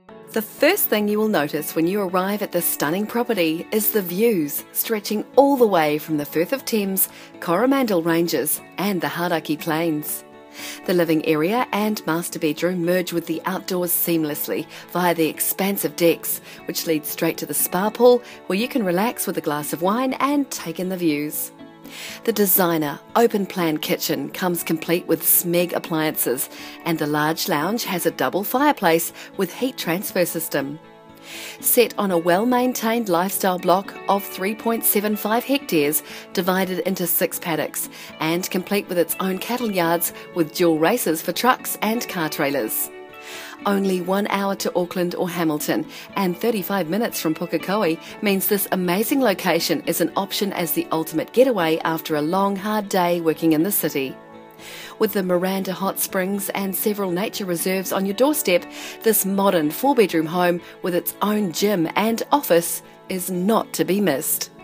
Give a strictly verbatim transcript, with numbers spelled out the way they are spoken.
The first thing you will notice when you arrive at this stunning property is the views, stretching all the way from the Firth of Thames, Coromandel Ranges and the Hauraki Plains. The living area and master bedroom merge with the outdoors seamlessly via the expansive decks, which lead straight to the spa pool where you can relax with a glass of wine and take in the views. The designer, open-plan kitchen comes complete with Smeg appliances, and the large lounge has a double fireplace with heat transfer system. Set on a well-maintained lifestyle block of three point seven five hectares, divided into six paddocks, and complete with its own cattle yards with dual races for trucks and car trailers. Only one hour to Auckland or Hamilton and thirty-five minutes from Pukekohe means this amazing location is an option as the ultimate getaway after a long, hard day working in the city. With the Miranda Hot Springs and several nature reserves on your doorstep, this modern four-bedroom home with its own gym and office is not to be missed.